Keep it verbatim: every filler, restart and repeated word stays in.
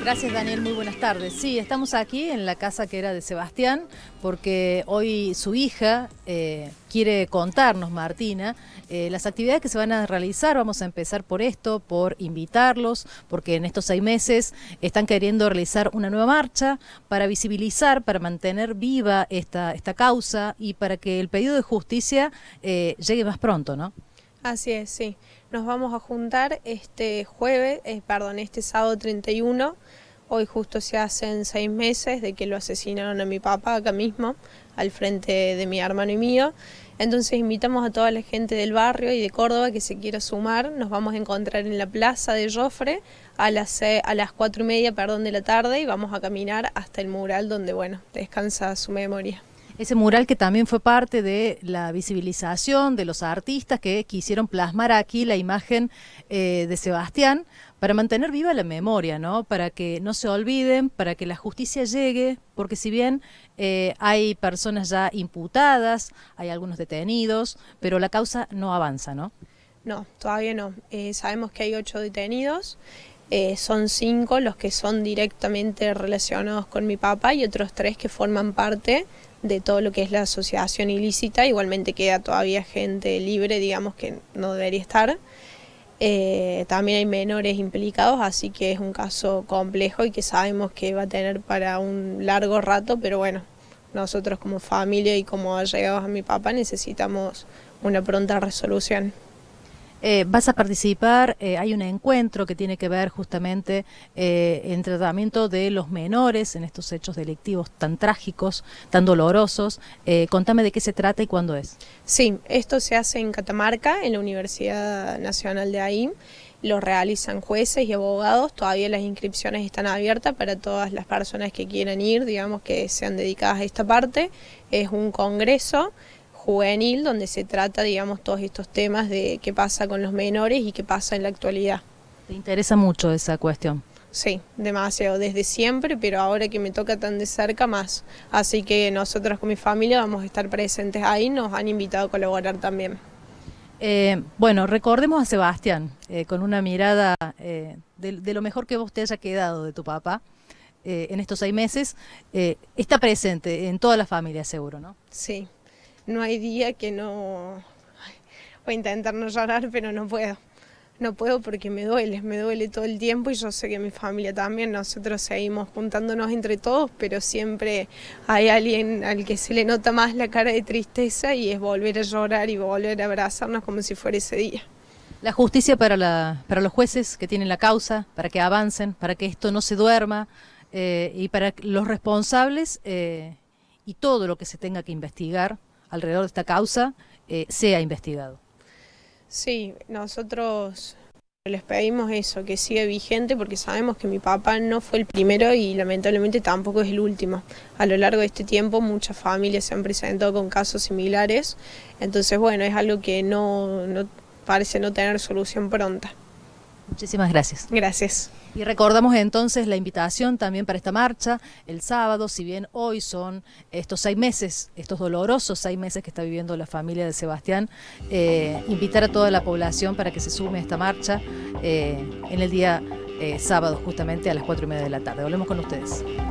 Gracias, Daniel, muy buenas tardes. Sí, estamos aquí en la casa que era de Sebastián, porque hoy su hija eh, quiere contarnos, Martina, eh, las actividades que se van a realizar. Vamos a empezar por esto, por invitarlos, porque en estos seis meses están queriendo realizar una nueva marcha para visibilizar, para mantener viva esta, esta causa y para que el pedido de justicia eh, llegue más pronto, ¿no? Así es, sí. Nos vamos a juntar este jueves, eh, perdón, este sábado treinta y uno. Hoy justo se hacen seis meses de que lo asesinaron a mi papá acá mismo, al frente de mi hermano y mío. Entonces invitamos a toda la gente del barrio y de Córdoba que se quiera sumar. Nos vamos a encontrar en la plaza de Jofre a las, a las cuatro y media perdón, de la tarde y vamos a caminar hasta el mural donde, bueno, descansa su memoria. Ese mural que también fue parte de la visibilización de los artistas que quisieron plasmar aquí la imagen eh, de Sebastián para mantener viva la memoria, ¿no? Para que no se olviden, para que la justicia llegue, porque si bien eh, hay personas ya imputadas, hay algunos detenidos, pero la causa no avanza, ¿no? No, todavía no. Eh, sabemos que hay ocho detenidos. Eh, son cinco los que son directamente relacionados con mi papá y otros tres que forman parte de todo lo que es la asociación ilícita. Igualmente queda todavía gente libre, digamos, que no debería estar. Eh, también hay menores implicados, así que es un caso complejo y que sabemos que va a tener para un largo rato, pero bueno, nosotros como familia y como allegados a mi papá necesitamos una pronta resolución. Eh, vas a participar, eh, hay un encuentro que tiene que ver justamente eh, en tratamiento de los menores en estos hechos delictivos tan trágicos, tan dolorosos. Eh, contame de qué se trata y cuándo es. Sí, esto se hace en Catamarca, en la Universidad Nacional de ahí. Lo realizan jueces y abogados. Todavía las inscripciones están abiertas para todas las personas que quieran ir, digamos que sean dedicadas a esta parte. Es un congreso juvenil donde se trata, digamos, todos estos temas de qué pasa con los menores y qué pasa en la actualidad. ¿Te interesa mucho esa cuestión? Sí, demasiado, desde siempre, pero ahora que me toca tan de cerca más. Así que nosotros con mi familia vamos a estar presentes ahí, nos han invitado a colaborar también. Eh, bueno, recordemos a Sebastián, eh, con una mirada eh, de, de lo mejor que vos te haya quedado de tu papá eh, en estos seis meses. Eh, está presente en toda la familia, seguro, ¿no? Sí. No hay día que no... Voy a intentar no llorar, pero no puedo. No puedo porque me duele, me duele todo el tiempo y yo sé que mi familia también. Nosotros seguimos juntándonos entre todos, pero siempre hay alguien al que se le nota más la cara de tristeza y es volver a llorar y volver a abrazarnos como si fuera ese día. La justicia para, la, para los jueces que tienen la causa, para que avancen, para que esto no se duerma eh, y para los responsables eh, y todo lo que se tenga que investigar alrededor de esta causa, eh, sea investigado. Sí, nosotros les pedimos eso, que siga vigente, porque sabemos que mi papá no fue el primero y lamentablemente tampoco es el último. A lo largo de este tiempo muchas familias se han presentado con casos similares, entonces bueno, es algo que no, no parece no tener solución pronta. Muchísimas gracias. Gracias. Y recordamos entonces la invitación también para esta marcha el sábado, si bien hoy son estos seis meses, estos dolorosos seis meses que está viviendo la familia de Sebastián, eh, invitar a toda la población para que se sume a esta marcha eh, en el día eh, sábado justamente a las cuatro y media de la tarde. Volvemos con ustedes.